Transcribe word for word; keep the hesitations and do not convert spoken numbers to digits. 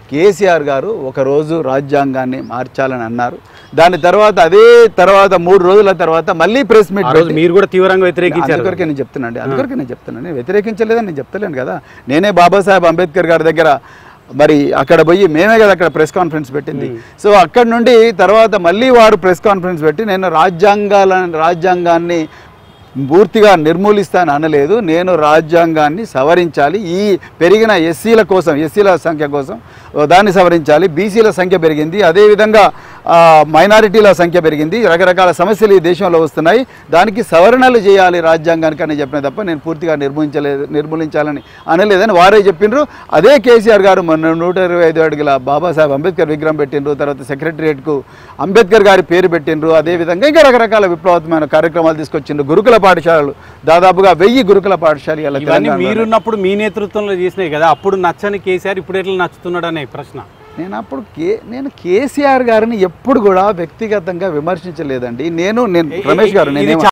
కేసీఆర్ గారు ఒకరోజు రాజ్యాంగాన్ని మార్చాలని అన్నారు. దాని తర్వాత అదే తర్వాత మూడు రోజుల తర్వాత మళ్ళీ ప్రెస్ మీట్ మీరు కూడా తీవ్రంగా వ్యతిరేకించారు. అందుకొరకే నేను చెప్తున్నాను అందుకొరకే నేను చెప్తున్నాను నేను వ్యతిరేకించలేదని నేను చెప్తలేను కదా. నేనే బాబాసాహెబ్ అంబేద్కర్ గారి దగ్గర మరి అక్కడ పోయి మేమే కదా అక్కడ ప్రెస్ కాన్ఫరెన్స్ పెట్టింది. సో అక్కడ నుండి తర్వాత మళ్ళీ వారు ప్రెస్ కాన్ఫరెన్స్ పెట్టి నేను రాజ్యాంగాల రాజ్యాంగాన్ని పూర్తిగా నిర్మూలిస్తాను అనలేదు. నేను రాజ్యాంగాన్ని సవరించాలి, ఈ పెరిగిన ఎస్సీల కోసం ఎస్సీల సంఖ్య కోసం దాన్ని సవరించాలి. బీసీల సంఖ్య పెరిగింది, అదేవిధంగా మైనారిటీల సంఖ్య పెరిగింది, రకరకాల సమస్యలు ఈ దేశంలో వస్తున్నాయి, దానికి సవరణలు చేయాలి రాజ్యాంగానికి అని చెప్పిన తప్ప నేను పూర్తిగా నిర్మూలించలేదు నిర్మూలించాలని అనలేదని వారే చెప్పిండ్రు. అదే కేసీఆర్ గారు మొన్న నూట ఇరవై ఐదు అడుగుల బాబాసాహెబ్ అంబేద్కర్ విగ్రహం పెట్టిండ్రు, తర్వాత సెక్రటరియట్కు అంబేద్కర్ గారి పేరు పెట్టిండ్రు, అదేవిధంగా ఇంకా రకరకాల విప్లవాత్మకమైన కార్యక్రమాలు తీసుకొచ్చిండ్రు. గురుకుల పాఠశాలలు దాదాపుగా వెయ్యి గురుకుల పాఠశాలలు ఇవన్నీ మీరున్నప్పుడు మీ నేతృత్వంలో చేసినాయి కదా, అప్పుడు నచ్చని కేసీఆర్ ఇప్పుడు ఎట్లా నచ్చుతున్నాడు అనే ప్రశ్న. నేను అప్పుడు కే నేను కేసీఆర్ గారిని ఎప్పుడు కూడా వ్యక్తిగతంగా విమర్శించలేదండి. నేను నేను రమేష్ గారు నేను